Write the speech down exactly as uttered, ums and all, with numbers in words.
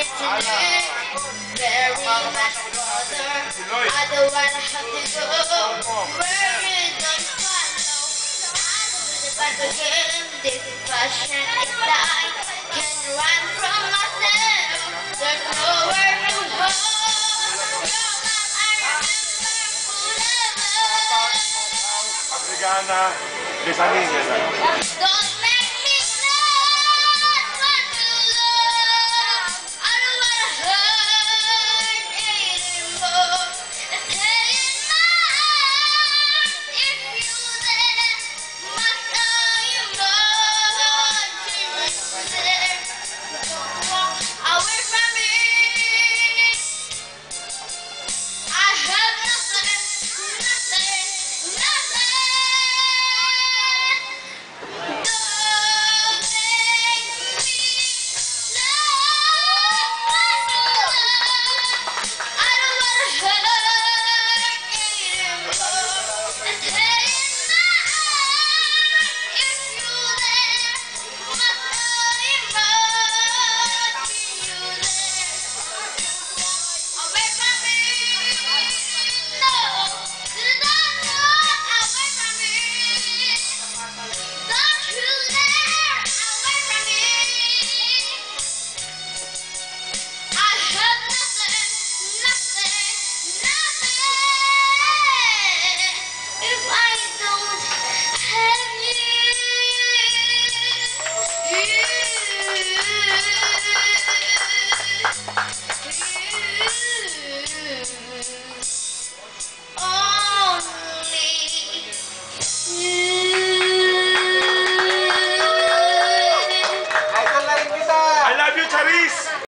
very much further. I don't wanna have to go where it don't follow. I don't really want to game. This passion is that I can run from myself. There's nowhere to go. Africana, de San Miguel.